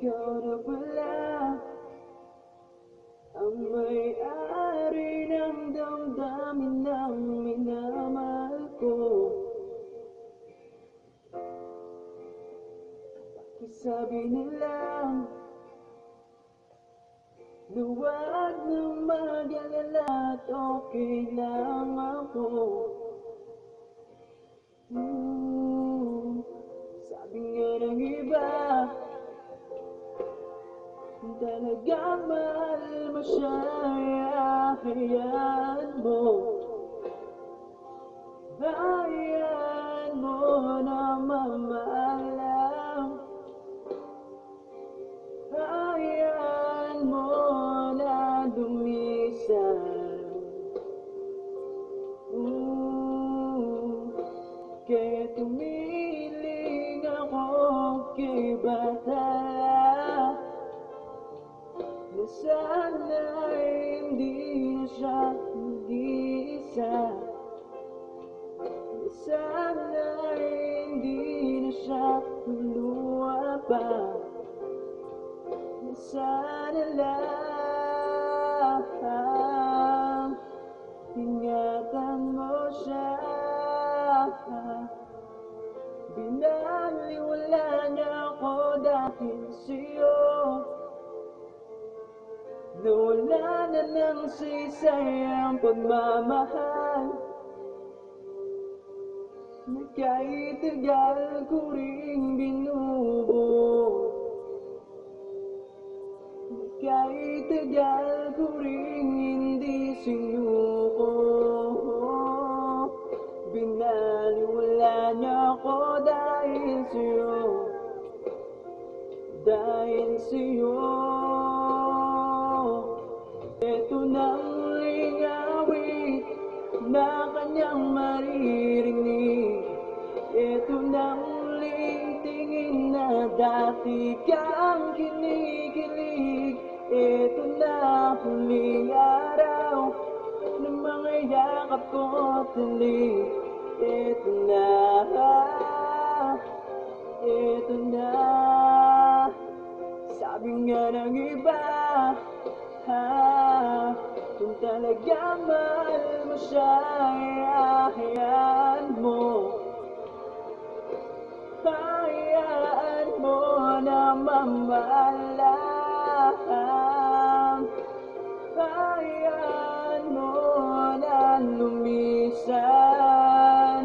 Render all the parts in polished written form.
ikaw na pala ang may-ari ng damdamin ng minamahal ko. Pakisabi nilang na huwag na mag-alala at okay lang ako. Sabi nga ng iba, talagang mahal mo siya, hayaan mo. Hayaan mo na mamahalang. Hayaan mo na lumisan. Kaya tumiling ako kay Batala, na sana'y hindi na siya mag-iisa, na sana'y hindi na siya luluwa pa, na sana lang ingatan mo siya. Binaliwala niya ako dahil sa'yo, nawala na ng sisay ang pagmamahal na kahit tagal ko ring binubuo, na kahit tagal ko ring hindi sinuko. Binaliwala niya ako dahil sa'yo, dahil sa'yo. Ito na muling awit na kanyang maririnig. Ito na muling tingin na dati kang kinikilig. Ito na huling araw ng mga yakap ko't halik. Ito na, ito na. Sabi nga ng iba, kung talagang mahal mo siya, hayaan mo. Hayaan mo na mamahalang. Hayaan mo na lumisan.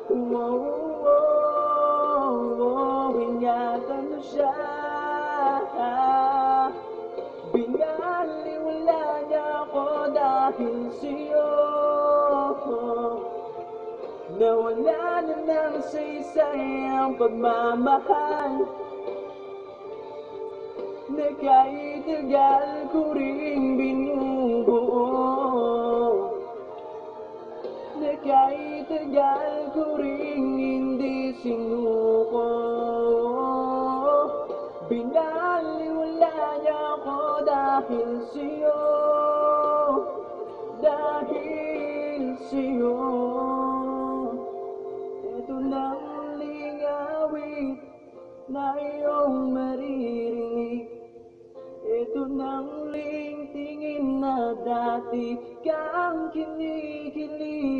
Ingatan mo siya. Binaliwala niya ako dahil sa'yo, nawala na ng saysay ang pagmamahal na kahit tagal ko ring binubuo, na kahit tagal ko ring hindi sinuko. Binaliwala niya ako dahil sa'yo, dahil sa'yo. Ito na muling awit na iyong maririnig. Ito na muling tingin na dati kang kinikilig.